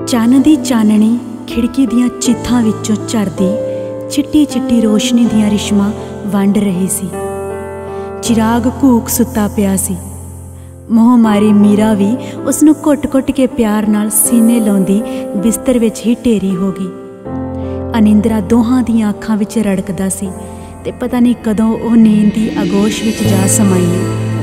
चन्न दी चाननी खिड़की दियां चित्थां विचों झरदी चिट्टी चिट्टी रोशनी दियां रिश्मां वंड रही सी। चिराग घूक सुत्ता पिया सी। मोह मारी मीरा भी उसनूं घुट घुट के प्यार नाल सीने लाउंदी बिस्तर विच ही ढेरी हो गई। अनिंदरा दोहां दियां अखां विच रड़कदा सी ते पता नहीं कदों ओह नींद दी आगोश विच जा समाई।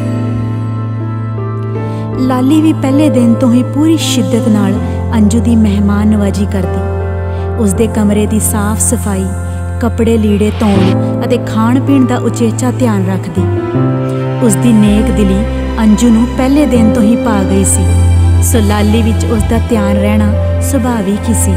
लाली भी पहले दिन तो ही पूरी शिद्दत नाल अंजू दी मेहमान नवाजी करदी। उसदे कमरे दी साफ सफाई, कपड़े लीड़े धोण अते खाण पीण दा उचेचा ध्यान रखदी। उसदी नेक दिली अंजू नूं पहले दिन तो ही पा गई सी, सो लाली विच उसदा ध्यान रहना सुभाविक ही सी।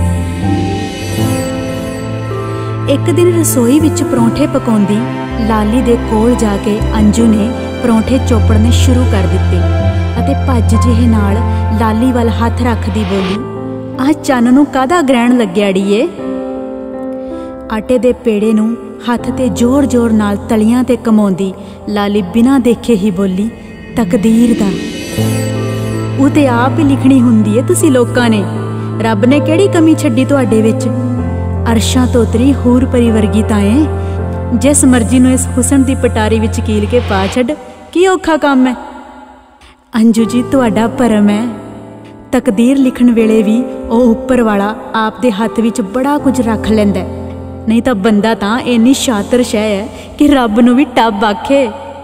एक दिन रसोई विच परौंठे पकाउंदी लाली दे कोल जाके अंजू ने परौंठे चोपड़ने शुरू कर दिते अते भज जिहे नाल लाली वल हथ रखदी बोली, "आह चन्न नूं काहदा ग्रहण लग्या अड़ीए?" आटे दे पेड़े नूं हथ ते जोर जोर नाल तलियां ते कमाउंदी लाली बिना देखे ही बोली, "तकदीर दा ਉਹ ਤੇ ਆਪ ही लिखनी हुंदी है तुसी लोकां ने। रब ने किहड़ी कमी छड्डी तुहाडे विच? अरशां तो उतरी हूर परी वर्गी ताए जिस मर्जी नूं इस हुसन दी पटारी विच कील के पा छड्ड, की औखा काम है?" अंजू जी तुहाडा भरम है। तकदीर लिखण वेले भी ਉਹ ਉੱਪਰ ਵਾਲਾ ਆਪ ਦੇ ਹੱਥ ਵਿੱਚ बड़ा कुछ रख ਲੈਂਦਾ है, नहीं तो बंदा तां इन्नी शातिर शै है कि रब नूं भी टब आखे।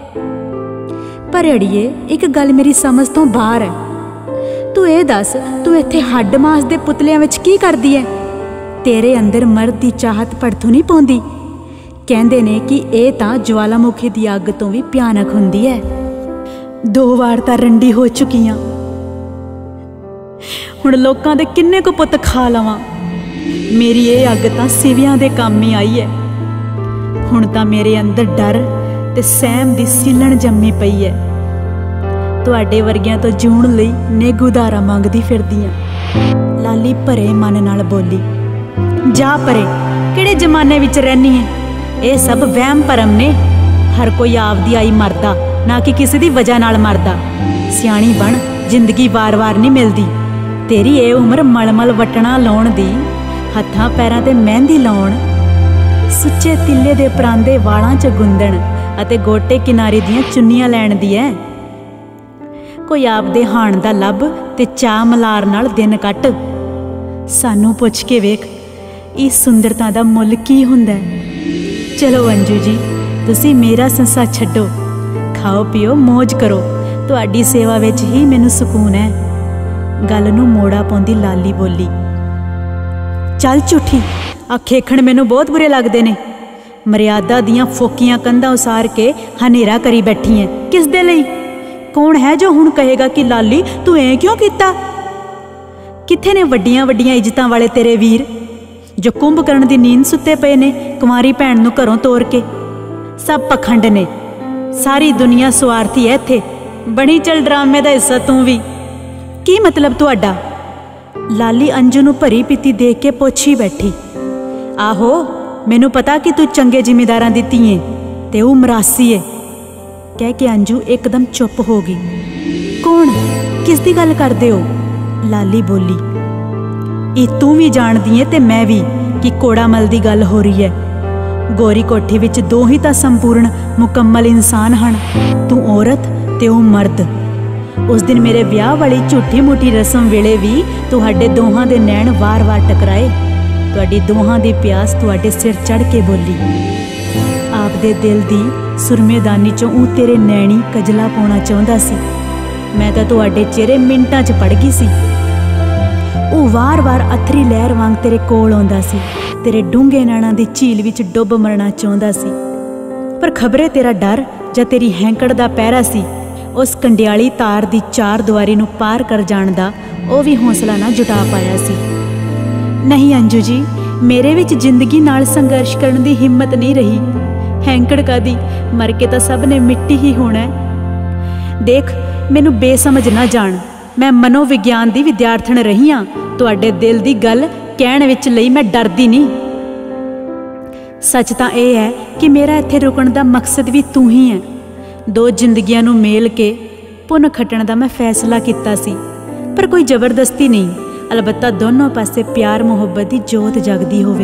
पर अड़िए एक गल मेरी समझ तो बाहर है। तू ये दस, तू इत्थे हड्ड मास दे पुतलियां विच की करदी है? तेरे अंदर मर्द दी चाहत भड़थू नहीं पाउंदी? कहंदे ने कि ਇਹ ਤਾਂ ज्वालामुखी दी अग तो भी भयानक हुंदी है। 2 वार तां रंडी हो चुकी हाँ, हुण लोकां दे किन्ने को पुत खा लवां। मेरी ये अग तां सिवियां दे काम ही आई है। हुण तां मेरे अंदर डर ते सहम दी सीलण जम्मी पई है। तुहाडे वर्गियां तो जूण लई नेग उधारा मंगदी फिरदी आं। लाली भरे मन नाल बोली, "जा परे, किहड़े जमाने विच रहनी है? ये सब वहम भरम ने। हर कोई आपदी आई मरदा, ना कि किसी दी वजह नाल मरदा। सियाणी बण, जिंदगी वार वार नहीं मिलदी। तेरी ये उम्र मलमल वटना लाउण दी, हत्थां पैरां ते मेहंदी लाउण, सुच्चे तिल्ले दे परांदे वालां च गुंदण अते गोटे किनारे दियां चुन्नियां लैण दी है। कोई आपदे हाण दा लभ ते चा मलार नाल दिन कट। सानू पुछ के वेख, इस सुंदरता दा मुल की हुंदा है? चलो अंजू जी, तुसी मेरा संसा छड्डो, खाओ पियो मौज करो, तुहाडी सेवा विच ही मैनू सुकून है। गल नूं मोड़ा पाउंदी लाली बोली, "चल झूठी, आ खेखण मैनू बहुत बुरे लगदे ने। मर्यादा दियां फोकियां कंधां उसार के हनेरा करी बैठी है। किस दे लई? कौन है जो हुण कहेगा कि लाली तू ऐ क्यों कीता? कित्थे ने वड्डियां वड्डियां इज्जतां वाले तेरे वीर जो कुंभकर्ण दी नींद सुत्ते पे ने कुंवारी भैण नूं घरों तोड़ के? सब पखंड ने, सारी दुनिया स्वार्थी है इत्थे। बणी चल ड्रामे दा हिस्सा तू भी। की मतलब तुहाडा?" लाली अंजू नूं भरी पीती देख के पुछी बैठी। "आहो, मैनू पता कि तू चंगे जिमीदारां दी धी है ते वो मरासी है।" कह के अंजू एकदम चुप हो गई। "कौन? किस दी गल करदे हो?" लाली बोली। "ये तू भी जानदी है ते मैं भी कि कोड़ामल दी गल हो रही है। गोरी कोठी विच 2 ही तां संपूर्ण मुकम्मल इंसान हन, तू औरत ते वो मर्द। उस दिन मेरे ब्याह वाली झूठी मूठी रस्म वेले भी तुहाडे दोहां दे नैण वार वार टकराए। तुहाडी दोहां दी प्यास तुहाडे सिर चढ़ के बोली। आपदे दिल दी सुरमेदानी चों ऊ तेरे नैणी कजला पाउणा चाहुंदा सी। मैं तां तुहाडे चेहरे मिंटां च पड़ गई सी। वो वार वार अथरी लहर वांग तेरे कोल आउंदा सी, तेरे डूंघे नैणां दी झील विच डुੱਬ मरना चाहुंदा सी। पर खबरे तेरा डर जां तेरी हैंकड़ दा पहरा सी उस कंडियाली तार दी 4 दुआरी नूं पार कर जाण दा ਉਹ भी हौसला ना जुटा पाया सी। नहीं अंजू जी, मेरे विच जिंदगी नाल संघर्ष करन दी हिम्मत नहीं रही। हैंकड़ कादी, मर के तां सब ने मिट्टी ही होना है। देख, मैनू बेसमझ ना जाण। मैं मनोविग्यान दी विद्यार्थण रही हाँ। तुहाडे दिल दी गल कहण विच लई मैं डरदी नहीं। सच तां इह है कि मेरा इत्थे रुकण दा मकसद भी तू ही है। 2 जिंदगियां नूं मेल के पुन खटण दा मैं फैसला कीता सी, पर कोई जबरदस्ती नहीं। अलबत्ता दोनों पासे प्यार मुहब्बत की जोत जगदी होवे।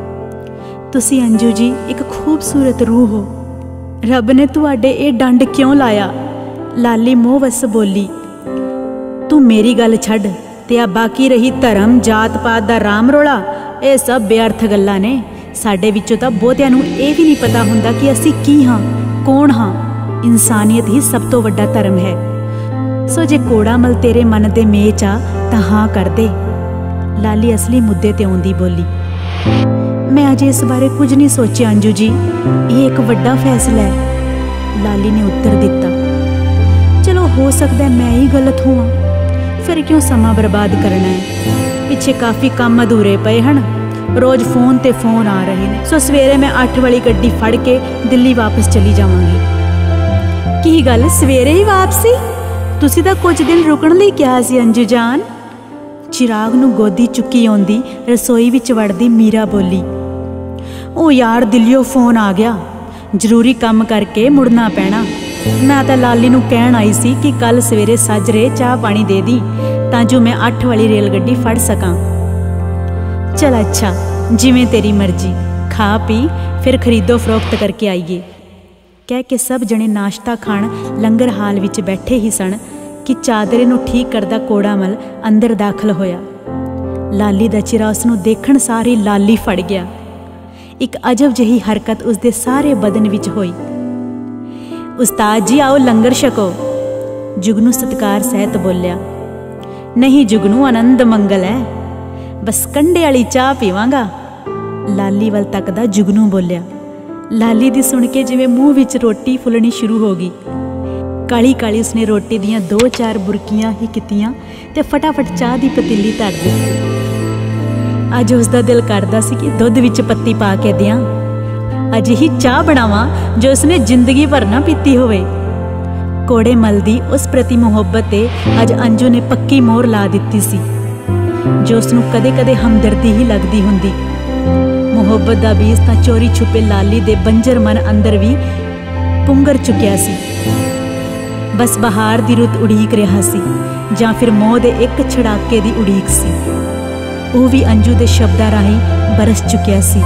तुसी अंजू जी एक खूबसूरत रूह हो। रब ने तुहाडे ये डंड क्यों लाया? लाली मोह वस बोली। तू मेरी गल छड्ड ते आ बाकी रही धर्म जात पात दा राम रोला, ये सब बेअर्थ गल्लां ने। साडे विचों तां बहुतिआं नूं ये भी नहीं पता हुंदा कि असीं की हाँ, कौन हाँ। इंसानियत ही सब तो वड्डा धर्म है। सो जे कोड़ामल तेरे मन दे मेच आ तां हाँ कर दे। लाली असली मुद्दे ते आउंदी बोली। मैं अजे इस बारे कुछ नहीं सोचिया अंजू जी, ये एक वड्डा फैसला है। लाली ने उत्तर दिता। चलो हो सकता है मैं ही गलत हुआ, फिर क्यों समा बर्बाद करना है। पिछे काफ़ी काम अधूरे पे हैं, रोज़ फोन ते फोन आ रहे हैं। सो सवेरे मैं 8 वाली गड्डी फड़ के दिल्ली वापस चली जावांगी। की गल सवेरे ही वापसी? तुसी तां कुछ दिन रुकण लई कहा सी अंजू जान। चिराग नूं गोदी चुक्की आउंदी रसोई विच वड़दी मीरा बोली। ओ यार दिल्लियों फोन आ गया, जरूरी काम करके मुड़ना पैना। मैं तो लाली नूं कहण आई सी कि कल सवेरे साजरे चाह पानी दे दी तां जो मैं 8 वाली रेलगड्डी फड़ सकां। चल अच्छा, जिवें तेरी मर्जी, खा पी फिर खरीदो फरोख्त करके आइए। कह के सब जने नाश्ता खाण लंगर हाल विच बैठे ही सन कि चादरे नूं ठीक करदा कोड़ामल अंदर दाखल होया। लाली दा चिरा उसनूं देखण सार ही लाली फड़ गया। एक अजब जही हरकत उसदे सारे बदन विच होई। उस्ताद जी आओ लंगर छको, जुगनू सत्कार सहित बोलिया। नहीं जुगनू, आनंद मंगल है, बस कंडे वाली चाह पीवांगा। लाली वल तकदा जुगनू बोलिया। लाली दी सुन के जिवें मूँह विच रोटी फुलनी शुरू हो गई। काली काली उसने रोटी दियां 2-4 बुरकियां ही कीतियां ते फटाफट चाह दी पतीली धर दी। अज उसका दिल करदा सी कि दुध विच पत्ती पा के दियां, अजिही चाह बनावां जो उसने जिंदगी भर ना पीती होवे। कोड़ेमल दी उस प्रति मुहब्बत ते अज अंजू ने पक्की मोहर ला दित्ती सी, जो उसनूं कदे कदे हमदर्दी ही लगदी हुंदी। मुहब्बत दा बीज तां चोरी छुपे लाली दे बंजर मन अंदर भी पुंगर चुकिया सी। बस बहार दी रुत उड़ीक रहा सी जां फिर मोह दे एक छड़ाके दी उड़ीक सी। वो भी अंजू दे शब्दां राहीं बरस चुकिया सी।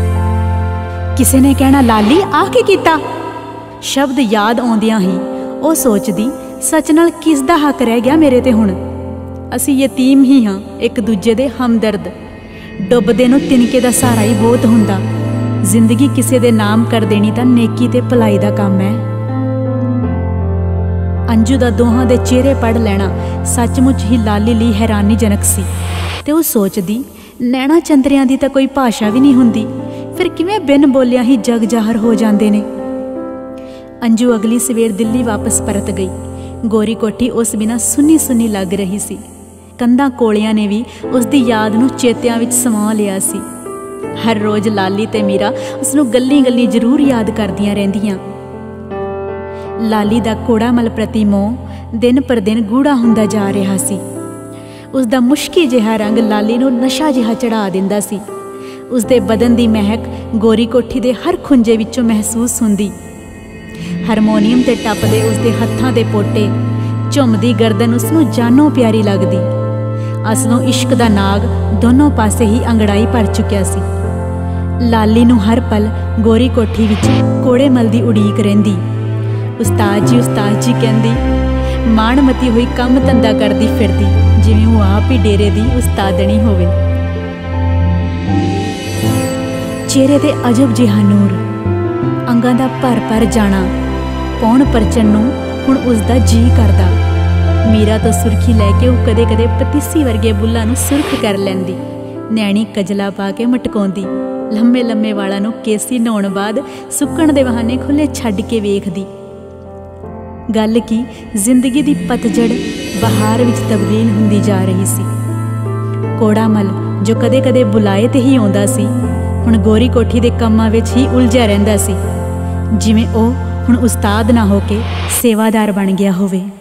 किसे ने कहना लाली आ के कीता? शब्द याद आउंदियां ही ਉਹ सोचदी सच नाल किस दा हक रह गया मेरे ते हुण। असी यतीम ही हाँ, एक दूजे दे हमदर्द। डुबदे नूं तिनके दा सहारा ही बहुत हुंदा। जिंदगी किसे दे नाम कर देनी तां नेकी ते भलाई दा काम है। अंजू दा दोहां दे चेहरे पढ़ लेना सचमुच ही लाली लई हैरानीजनक सी ते वो सोचदी नैना चंद्रियां दी तां कोई भाषा भी नहीं हुंदी, फिर किवें बिन बोलिया ही जग जाहर हो जांदे ने। अंजू अगली सवेर दिल्ली वापस परत गई। गोरी कोठी उस बिना सुनी सुनी लग रही सी। कंधां कोलियां ने भी उसकी याद नूं चेतियां विच समा लिया सी। हर रोज़ लाली ते मीरा उसनूं गल्लीं गल्लीं जरूर याद करदियां रहिंदियां। लाली दा कोड़ामल प्रति मोह दिन पर दिन गूढ़ा हुंदा जा रहा सी। उसदा मुश्की जिहा रंग लाली नूं नशा जिहा चढ़ा दिंदा सी। उसदे बदन दी महक गोरी कोठी दे हर खुंजे विचों महसूस हुंदी। हारमोनीयम ते टपदे उसदे हत्थां दे पोटे, झुमदी गर्दन उसनूं जानों प्यारी लगदी। असलों इश्क दा नाग दोनों पासे ही अंगड़ाई भर चुकिया सी। लाली नूं हर पल गोरी कोठी विच कोड़ेमल दी उड़ीक रहिंदी। उस्ताद जी कहंदी, माणमती होई काम धंधा करदी फिरदी जिवें वो आप ही डेरे दी उस्तादनी होवे। चेहरे ते अजब जिहा नूर, अंगां दा भर भर जाना, पौण परचन नूं हुण उसदा जी करदा। मीरा तो सुरखी लैके वो कदे कदे पतीसी वर्गे बुल्लां नूं सुरख कर लैंदी। नैणी कजला पा के मटकाउंदी। लम्मे लम्मे वालां नूं केसी नहाउण बाद सुक्कण दे बहाने खुले छड्ड के वेखदी। गल की जिंदगी दी पतझड़ बहार विच तब्दील हुंदी जा रही सी। कोड़ामल जो कदे कदे बुलाए ते ही आउंदा सी, हुण गोरी कोठी दे कम्मां विच ही उलझिया रहिंदा सी, जिवें ओ हुण उस्ताद ना होके सेवादार बन गया होवे।